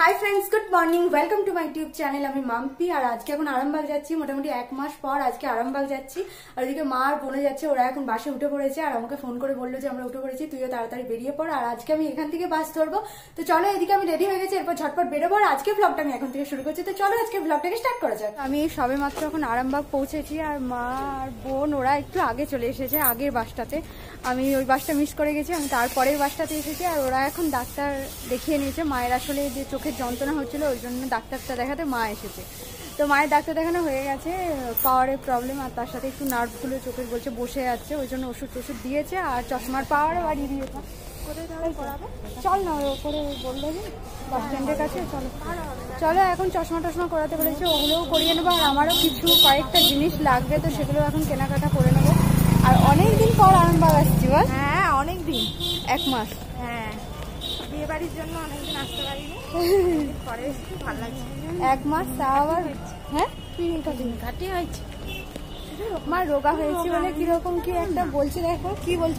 High friends good morning welcome to my YouTube channel আমি মাম্পি আর আজকে এখন আরামবাগ যাচ্ছি মোটামুটি এক মাস পর আজকে আরামবাগ যাচ্ছি আর এদিকে মা আর বোনে যাচ্ছে ওরা এখন বাসে উঠে পড়েছে আর আমাকে ফোন করে বললো যে আমরা উঠে পড়েছি তুইও তাড়াতাড়ি বেরিয়ে পড় আর আজকে আমি এখান থেকে বাস ধরবো তো চলো এদিকে আমি রেডি হয়ে গেছি এরপর ঝটপট বেরোবো আর আজকে ব্লগটা আমি এখন থেকে শুরু করছি তো চলো আজকে ব্লগটাকে স্টার্ট করা যাক আমি সবে মাত্র এখন আরামবাগ পৌঁছেছি আর মা আর বোন ওরা একটু আগে চলে এসেছে আগের বাসটাতে আমি ওই বাসটা মিস করে গেছি আমি তারপরের বাসটাতে এসেছি আর ওরা এখন ডাক্তার দেখিয়ে নিয়েছে মায়ের আসলে যে চোখের যন্ত্রণা হচ্ছিল ওই জন্য ডাক্তারটা দেখাতে মা এসেছে তো মায়ের ডাক্তার দেখানো হয়ে গেছে পাওয়ারের প্রবলেম আর তার সাথে একটু নার্ভগুলো চোখের বলছে বসে যাচ্ছে ওই জন্য ওষুধ দিয়েছে আর চশমার পাওয়ারও বাড়িয়ে দিয়েছে চল না ওপরে বললো যে বাস স্ট্যান্ডের কাছে চলো চলো এখন চশমা করাতে বলেছে ওগুলোও করিয়ে নেবো আর আমারও কিছু কয়েকটা জিনিস লাগবে তো সেগুলো এখন কেনাকাটা করে নেবো আর অনেকদিন পর আরামবাগ আসছি বল হ্যাঁ অনেকদিন এক মাস হ্যাঁ বিয়ে বাড়ির জন্য অনেকদিন আসতে পারিনি পরে ভালো লাগছে এক মাস তা আবার হ্যাঁ ঘাটি হয়েছে মা রোগা হয়েছি বলে কিরকম কি একটা বলছে দেখো কি বলছো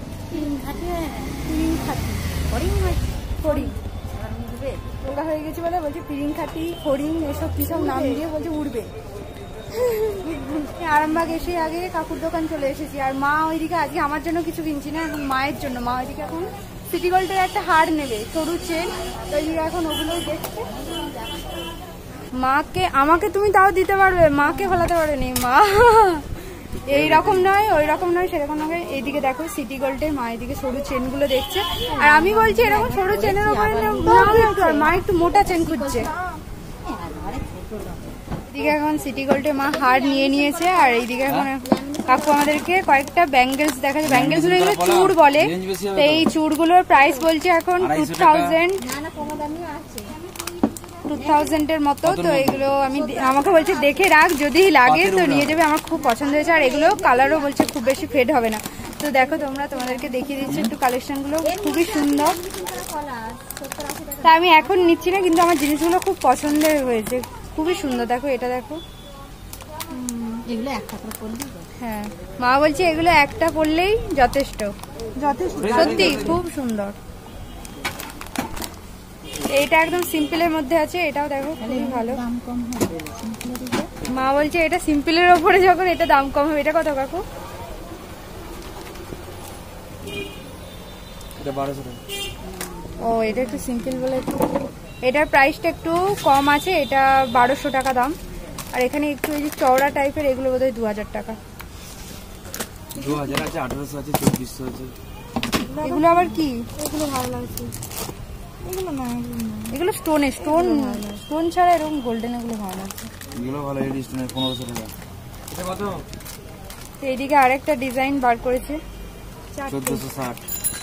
রোগা হয়ে গেছি বলে বলছে পিরিং খাটি ফড়িং এসব কি সব নাম দিয়ে বলছে উঠবে আরামবাগ এসে আগে কাকুর দোকান চলে এসেছি আর মা ওইদিকে আজকে আমার জন্য কিছু কিনছি না এখন মায়ের জন্য মা ওইদিকে এখন সিটি গোল্ডের একটা হার নেবে সরু চেন তো ওইদিকে এখন ওগুলোই দেখছে মাকে আমাকে তুমি তাও দিতে পারবে মাকে ফলাতে পারেনি মা এইরকম নয় ওই রকম নয় সেরকম নয় এইদিকে দেখো সিটি গোল্ডের মা এদিকে সরু চেন গুলো দেখছে আর আমি বলছি এরকম সরু চেনের উপরে মা একটু মোটা চেন খুঁজছে এদিকে এখন সিটি গোল্ডে মা হার নিয়ে নিয়েছে আর এইদিকে এখন কাকু আমাদেরকে কয়েকটা ব্যাঙ্গেলস দেখাচ্ছে ব্যাঙ্গেলস গুলো এগুলো চূড় বলে তো এই চূড়গুলোর প্রাইস বলছে এখন 2000 এর মতো তো এগুলো আমি আমাকে বলছে দেখে রাখ যদি লাগে তো নিয়ে যাবে আমার খুব পছন্দ হয়েছে আর এগুলো কালারও বলছে খুব বেশি ফেড হবে না তো দেখো তোমরা তোমাদেরকে দেখিয়ে দিচ্ছি একটু কালেকশন গুলো খুবই সুন্দর তা আমি এখন নিচ্ছি না কিন্তু আমার জিনিসগুলো খুব পছন্দের হয়েছে খুবই সুন্দর দেখো এটা দেখো এগুলো একটা করে পরলেই হ্যাঁ মা বলছে এগুলো একটা পরলেই যথেষ্ট সত্যি খুব সুন্দর এইটা একদম সিম্পলের মধ্যে আছে এটাও দেখো খুবই ভালো মা বলছে এটা সিম্পলের ওপরে যখন এটা দাম কম হবে এটা কত কাকু ও এটা একটু সিম্পল বলে এটার প্রাইসটা একটু কম আছে এটা 1200 টাকা দাম আর এখানে একটু এই যে চওড়া টাইপের এগুলো বোধহয় 2000 টাকা 2000 আছে 1800 আছে 2400 আছে এগুলো আবার কি এগুলো ভালো লাগছে এগুলো না এগুলো স্টোন ছাড়া এরকম গোল্ডেন এগুলো ভালো লাগছে এগুলো ভালো এই স্টোনের 1500 টাকা এটা কত এইদিকে আরেকটা ডিজাইন বার করেছে 1460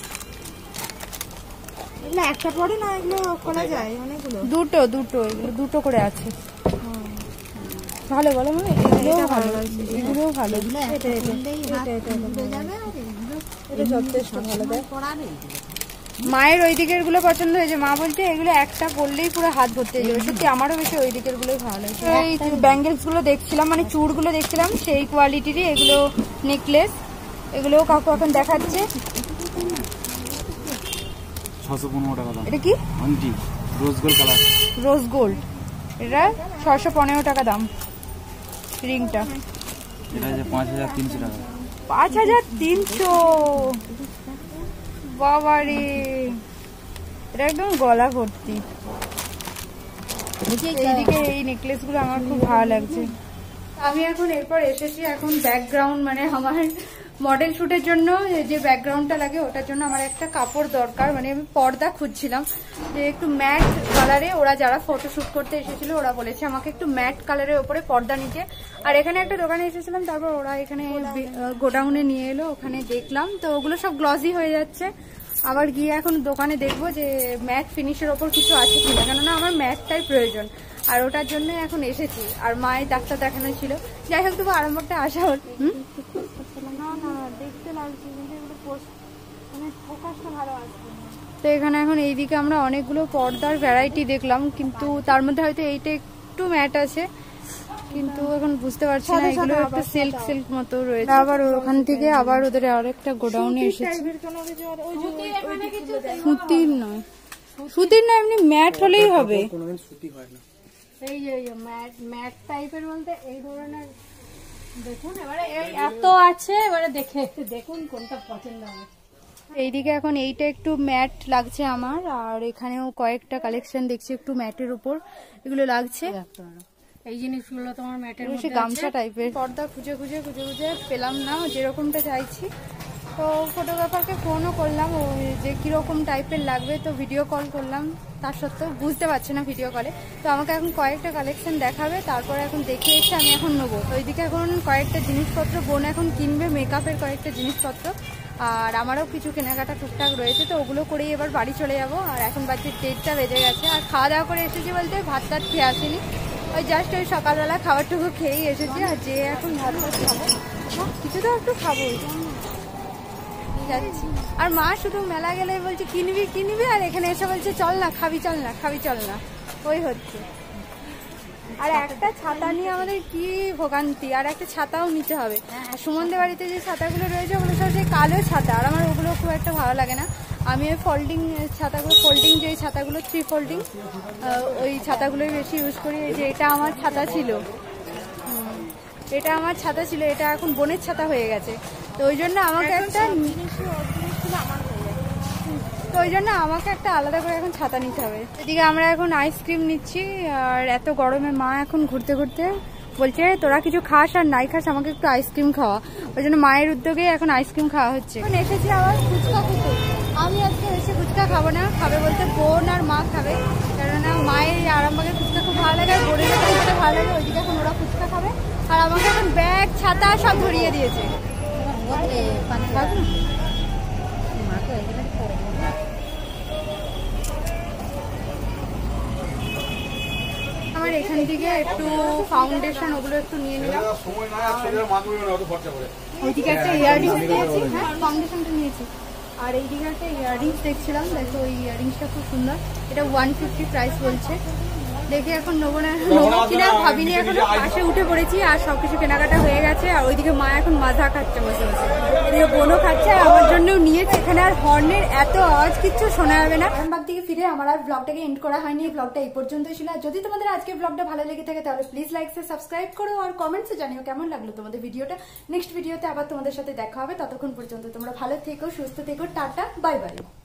এগুলো একটা পরে না এগুলো খোলা যায় অনেকগুলো দুটো এগুলো দুটো করে আছে ভালো বলো মানে এগুলো ভালো লাগছে এগুলোও ভালো এটা যথেষ্ট ভালো দেয় মায়ের ওই দিকের গুলো পছন্দ হয়েছে মা বলছে এগুলো একটা পরলেই পুরো হাত ভর্তি হয়ে যাবে সত্যি আমারও বেশি ওই দিকের গুলোই ভালো লাগছে এই ব্যাঙ্গেলস গুলো দেখছিলাম মানে চূড় গুলো দেখছিলাম সেই কোয়ালিটিরই এগুলো নেকলেস এগুলো কাকু এখন দেখাচ্ছে 615 টাকা দাম এটা কি aunty rose gold colour rose gold এটা 615 টাকা দাম রিংটা এটা যে 5300 টাকা 5300 বাবারে এটা একদম গলা ভর্তি এইদিকে এই নেকলেস গুলো আমার খুব ভালো লাগছে আমি এখন এরপর এসেছি এখন ব্যাকগ্রাউন্ড মানে আমার মডেল শুটের জন্য যে ব্যাকগ্রাউন্ডটা লাগে ওটার জন্য আমার একটা কাপড় দরকার মানে আমি পর্দা খুঁজছিলাম যে একটু ম্যাট কালারে ওরা যারা ফটো শুট করতে এসেছিল ওরা বলেছে আমাকে একটু ম্যাট কালারের উপরে পর্দা নিতে আর এখানে একটা দোকানে এসেছিলাম তারপর ওরা এখানে গোডাউনে নিয়ে এলো ওখানে দেখলাম তো ওগুলো সব গ্লসি হয়ে যাচ্ছে আবার গিয়ে এখন দোকানে দেখবো যে ম্যাট ফিনিশের ওপর কিছু আছে কিনা কেননা আমার ম্যাটটাই প্রয়োজন আর ওটার জন্য এখন এসেছি আর মায়ের ডাক্তার দেখানো ছিল যাই হোক তবু আরম্ভটা আসা হল দেখতে লাগছে কিন্তু এগুলো মানে ফোকাসটা ভালো আসছে তো এখানে এখন এইদিকে আমরা অনেকগুলো পর্দার ভ্যারাইটি দেখলাম কিন্তু তার মধ্যে হয়তো এইটা একটু ম্যাট আছে কিন্তু এখন বুঝতে পারছি না এগুলো একটু সিল্ক মতো রয়েছে আবার ওখান থেকে আবার ওদের আরেকটা গোডাউনে এসেছে সুতির নয় সুতির না এমনি ম্যাট হলেই হবে। কোনোদিন সুতি হয় না। এই যে ম্যাট টাইপের বলতে এই ধরনের দেখুন। এবারে এত আছে, এবারে দেখুন কোনটা পছন্দ হবে। এইদিকে এখন এইটা একটু ম্যাট লাগছে আমার, আর এখানেও কয়েকটা কালেকশন দেখছি একটু ম্যাটের উপর এগুলো লাগছে। এই জিনিসগুলো তোমার ম্যাটের সে গামছা টাইপের পর্দা খুঁজে খুঁজে পেলাম না যেরকমটা চাইছি। তো ফটোগ্রাফারকে ফোনও করলাম যে কিরকম টাইপের লাগবে, তো ভিডিও কল করলাম, তার সত্ত্বেও বুঝতে পারছে না ভিডিও কলে। তো আমাকে এখন কয়েকটা কালেকশন দেখাবে, তারপরে এখন দেখে এসে আমি এখন নেবো। তো ওইদিকে এখন কয়েকটা জিনিসপত্র বোন এখন কিনবে, মেকআপের কয়েকটা জিনিসপত্র, আর আমারও কিছু কেনাকাটা টুকটাক রয়েছে, তো ওগুলো করেই এবার বাড়ি চলে যাবো। আর এখন বাজে 1:30টা বেজে গেছে, আর খাওয়া দাওয়া করে এসেছি বলতে ভাত টাত খেয়ে আসিনি, ওই জাস্ট ওই সকালবেলা খাবারটুকু খেয়েই এসেছি। আর যে এখন ভাত টাত খাবো, কিছু তো একটু খাবো যাচ্ছি। আর মা শুধু মেলা গেলে বলছে কিনবি, আর এখানে এসে বলছে চল না খাবি চল না, ওই হচ্ছে। আর একটা ছাতা নিয়ে আমাদের কি ভোগান্তি, আর একটা ছাতাও নিতে হবে। আর সুমনদের বাড়িতে যে ছাতাগুলো রয়েছে ওগুলো সব সেই কালো ছাতা, আর আমার ওগুলো খুব একটা ভালো লাগে না। আমি ওই ফোল্ডিং ছাতাগুলো, যে ছাতাগুলো 3 ফোল্ডিং, ওই ছাতাগুলোই বেশি ইউজ করি। যে এটা আমার ছাতা ছিল, এটা এখন বোনের ছাতা হয়ে গেছে, তো ওই জন্য আমাকে একটা আলাদা করে এখন ছাতা নিতে হবে। এদিকে আমরা এখন আইসক্রিম নিচ্ছি, আর এত গরমে মা এখন ঘুরতে বলছে তোরা কিছু খাস আর নাই খাস, আমাকে একটু আইসক্রিম খাওয়া। ওই জন্য মায়ের উদ্যোগে এখন আইসক্রিম খাওয়া হচ্ছে। এখন এসেছি আবার ফুচকা খেতে। আমি আজকে বেশি ফুচকা খাবো না, খাবে বলতে বোন আর মা খাবে, কেননা মায়ের আরামবাগের ফুচকা খুব ভালো লাগে, আর বোনের ফুচকা ভালো লাগে। ওইদিকে এখন ওরা ফুচকা খাবে, আর আমাকে এখন ব্যাগ ছাতা সব ধরিয়ে দিয়েছে। আমার এখান থেকে একটু ফাউন্ডেশন ওগুলো একটু নিয়ে নিলাম। ওইদিকে একটা ইয়াররিংস নিয়েছি, হ্যাঁ ফাউন্ডেশনটা নিয়েছি। আর এইদিকে একটা ইয়াররিংস দেখছিলাম, দেখো ওই ইয়াররিংসটা খুব সুন্দর, এটা 150 প্রাইস বলছে। দেখে এখন নেবো কিনা ভাবিনি, এখন পাশে উঠে পড়েছি, আর সবকিছু কেনাকাটা হয়ে গেছে। আর ওইদিকে মা এখন মাজা খাচ্ছে বসে, এদিকে বোনও খাচ্ছে, আর আমার জন্যও নিয়েছে। এখানে আর হর্নের এত আওয়াজ কিচ্ছু শোনা যাবে না। আরামবাগ থেকে ফিরে আমার আর ব্লগটাকে এন্ড করা হয়নি, ব্লগটা এই পর্যন্তই ছিল। যদি তোমাদের আজকের ব্লগটা ভালো লেগে থাকে তাহলে প্লিজ লাইক সাবস্ক্রাইব করো, আর কমেন্টসে জানিও কেমন লাগলো তোমাদের ভিডিওটা। নেক্সট ভিডিওতে আবার তোমাদের সাথে দেখা হবে, ততক্ষণ পর্যন্ত তোমরা ভালো থেকো, সুস্থ থেকো, টাটা, বাই বাই।